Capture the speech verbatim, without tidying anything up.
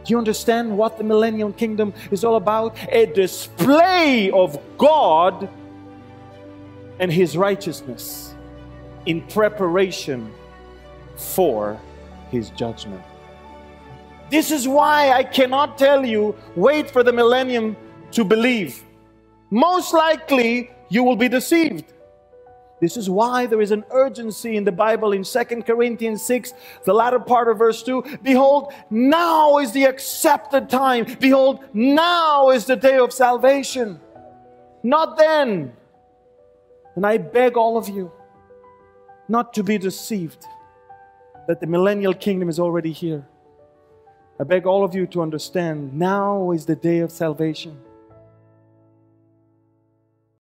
Do you understand what the millennial kingdom is all about? A display of God and His righteousness in preparation for His judgment. This is why I cannot tell you, wait for the millennium to believe. Most likely, you will be deceived. This is why there is an urgency in the Bible in Second Corinthians six, the latter part of verse two. Behold, now is the accepted time. Behold, now is the day of salvation. Not then. And I beg all of you not to be deceived that the millennial kingdom is already here. I beg all of you to understand, now is the day of salvation.